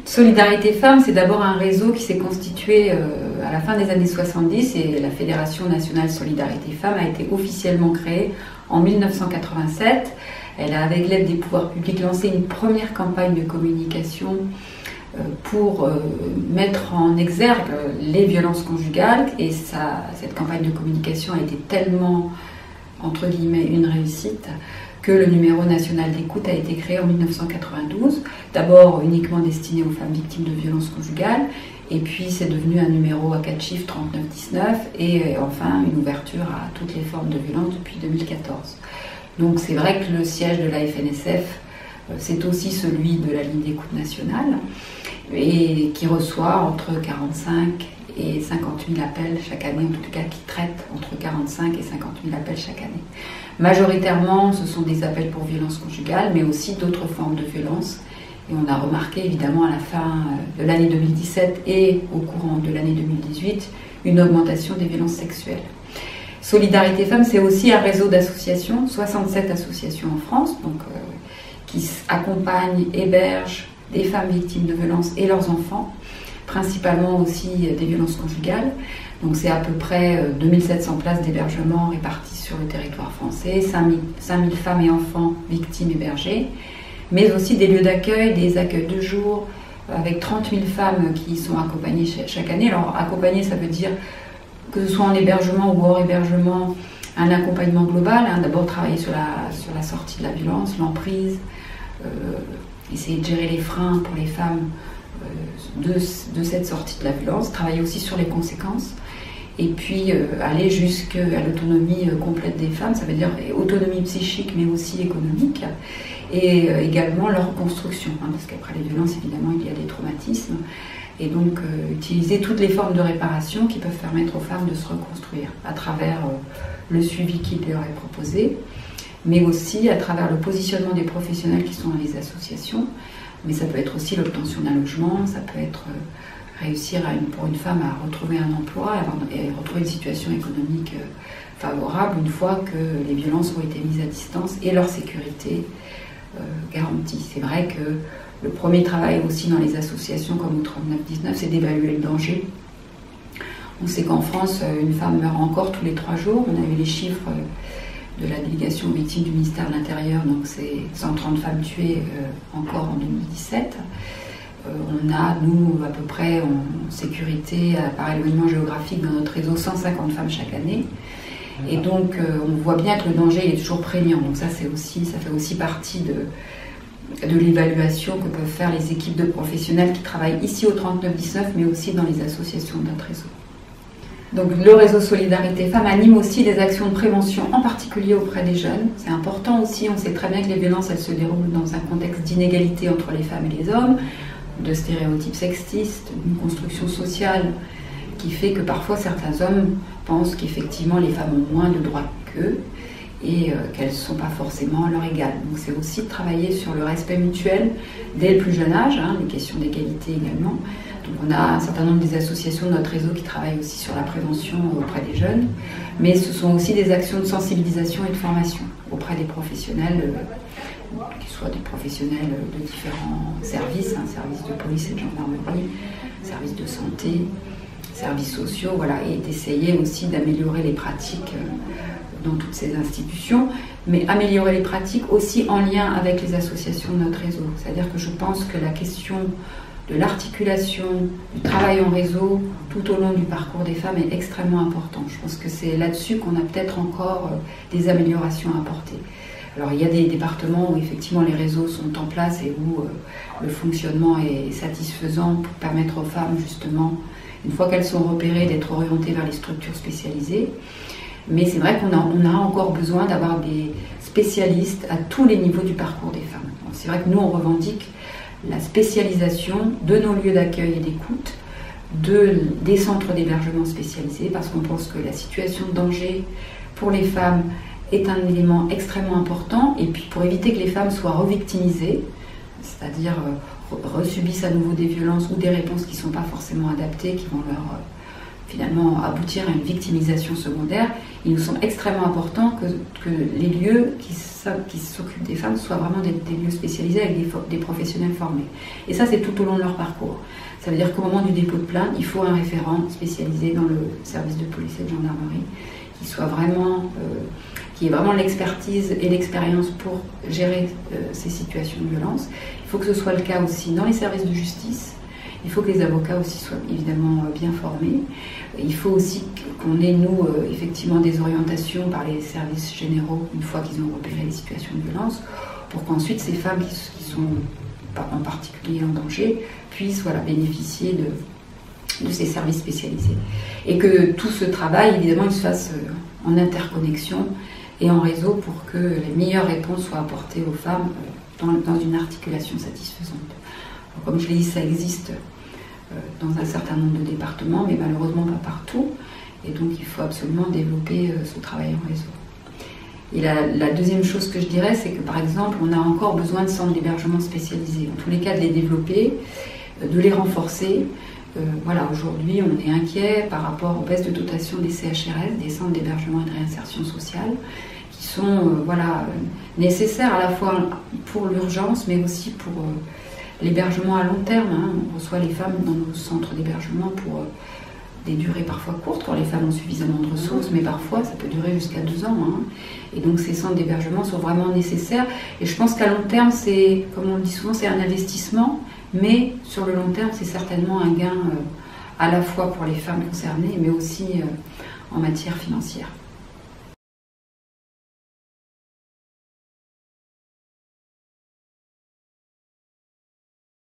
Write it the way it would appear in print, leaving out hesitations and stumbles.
Solidarité Femmes, c'est d'abord un réseau qui s'est constitué à la fin des années 70 et la Fédération nationale Solidarité Femmes a été officiellement créée en 1987. Elle a, avec l'aide des pouvoirs publics, lancé une première campagne de communication pour mettre en exergue les violences conjugales. Et cette campagne de communication a été tellement, entre guillemets, une réussite que le numéro national d'écoute a été créé en 1992, d'abord uniquement destiné aux femmes victimes de violences conjugales, et puis c'est devenu un numéro à 4 chiffres 3919, et enfin une ouverture à toutes les formes de violence depuis 2014. Donc c'est vrai que le siège de la FNSF, c'est aussi celui de la ligne d'écoute nationale, et qui reçoit entre 45 et 50 000 appels chaque année, en tout cas qui traite entre 45 et 50 000 appels chaque année. Majoritairement, ce sont des appels pour violences conjugales, mais aussi d'autres formes de violences. Et on a remarqué évidemment à la fin de l'année 2017 et au courant de l'année 2018 une augmentation des violences sexuelles. Solidarité Femmes, c'est aussi un réseau d'associations, 67 associations en France, donc, qui accompagnent, hébergent des femmes victimes de violences et leurs enfants, principalement aussi des violences conjugales. Donc c'est à peu près 2700 places d'hébergement réparties sur le territoire français, 5000 femmes et enfants victimes hébergées, mais aussi des lieux d'accueil, des accueils de jour, avec 30 000 femmes qui sont accompagnées chaque année. Alors accompagnées, ça veut dire que ce soit en hébergement ou hors hébergement, un accompagnement global, hein. D'abord travailler sur la sortie de la violence, l'emprise, essayer de gérer les freins pour les femmes de cette sortie de la violence, travailler aussi sur les conséquences, et puis aller jusqu'à l'autonomie complète des femmes, ça veut dire autonomie psychique mais aussi économique, et également leur reconstruction, hein, parce qu'après les violences évidemment il y a des traumatismes, et donc utiliser toutes les formes de réparation qui peuvent permettre aux femmes de se reconstruire à travers le suivi qui leur est proposé, mais aussi à travers le positionnement des professionnels qui sont dans les associations. Mais ça peut être aussi l'obtention d'un logement, ça peut être réussir pour une femme à retrouver un emploi et retrouver une situation économique favorable une fois que les violences ont été mises à distance et leur sécurité garantie. C'est vrai que le premier travail aussi dans les associations comme au 3919, c'est d'évaluer le danger. On sait qu'en France, une femme meurt encore tous les 3 jours. On a eu les chiffres de la délégation aux victimes du ministère de l'Intérieur, donc c'est 130 femmes tuées encore en 2017. On a, nous, à peu près en sécurité, par éloignement géographique dans notre réseau, 150 femmes chaque année. Et donc on voit bien que le danger est toujours prégnant. Donc ça fait aussi partie de l'évaluation que peuvent faire les équipes de professionnels qui travaillent ici au 3919, mais aussi dans les associations de notre réseau. Donc le réseau Solidarité Femmes anime aussi des actions de prévention, en particulier auprès des jeunes. C'est important aussi, on sait très bien que les violences, elles se déroulent dans un contexte d'inégalité entre les femmes et les hommes, de stéréotypes sexistes, d'une construction sociale qui fait que parfois certains hommes pensent qu'effectivement les femmes ont moins de droits qu'eux et qu'elles ne sont pas forcément à leur égal. Donc c'est aussi de travailler sur le respect mutuel dès le plus jeune âge, hein, les questions d'égalité également. Donc on a un certain nombre des associations de notre réseau qui travaillent aussi sur la prévention auprès des jeunes, mais ce sont aussi des actions de sensibilisation et de formation auprès des professionnels, qu'ils soient des professionnels de différents services, hein, services de police et de gendarmerie, services de santé, services sociaux, voilà, et d'essayer aussi d'améliorer les pratiques dans toutes ces institutions, mais améliorer les pratiques aussi en lien avec les associations de notre réseau. C'est-à-dire que je pense que la question de l'articulation, du travail en réseau tout au long du parcours des femmes est extrêmement important. Je pense que c'est là-dessus qu'on a peut-être encore des améliorations à apporter. Alors il y a des départements où effectivement les réseaux sont en place et où le fonctionnement est satisfaisant pour permettre aux femmes justement, une fois qu'elles sont repérées, d'être orientées vers les structures spécialisées. Mais c'est vrai qu'on a encore besoin d'avoir des spécialistes à tous les niveaux du parcours des femmes. C'est vrai que nous on revendique la spécialisation de nos lieux d'accueil et d'écoute, des centres d'hébergement spécialisés, parce qu'on pense que la situation de danger pour les femmes est un élément extrêmement important, et puis pour éviter que les femmes soient revictimisées, c'est-à-dire resubissent à nouveau des violences ou des réponses qui ne sont pas forcément adaptées, qui vont finalement aboutir à une victimisation secondaire, il nous semble extrêmement important que les lieux qui s'occupent des femmes soient vraiment des lieux spécialisés avec des professionnels formés. Et ça, c'est tout au long de leur parcours. Ça veut dire qu'au moment du dépôt de plainte, il faut un référent spécialisé dans le service de police et de gendarmerie qui ait vraiment l'expertise et l'expérience pour gérer ces situations de violence. Il faut que ce soit le cas aussi dans les services de justice. Il faut que les avocats aussi soient évidemment bien formés. Il faut aussi qu'on ait, nous, effectivement des orientations par les services généraux une fois qu'ils ont repéré les situations de violence, pour qu'ensuite ces femmes qui sont en particulier en danger puissent bénéficier de ces services spécialisés. Et que tout ce travail, évidemment, il se fasse en interconnexion et en réseau pour que les meilleures réponses soient apportées aux femmes dans une articulation satisfaisante. Alors, comme je l'ai dit, ça existe dans un certain nombre de départements, mais malheureusement pas partout. Et donc il faut absolument développer ce travail en réseau. Et la deuxième chose que je dirais, c'est que par exemple, on a encore besoin de centres d'hébergement spécialisés. En tous les cas, de les développer, de les renforcer. Aujourd'hui, on est inquiet par rapport aux baisses de dotation des CHRS, des centres d'hébergement et de réinsertion sociale, qui sont nécessaires à la fois pour l'urgence, mais aussi pour l'hébergement à long terme. On reçoit les femmes dans nos centres d'hébergement pour des durées parfois courtes, quand les femmes ont suffisamment de ressources, mais parfois ça peut durer jusqu'à 2 ans. Et donc ces centres d'hébergement sont vraiment nécessaires. Et je pense qu'à long terme, comme on le dit souvent, c'est un investissement, mais sur le long terme, c'est certainement un gain à la fois pour les femmes concernées, mais aussi en matière financière.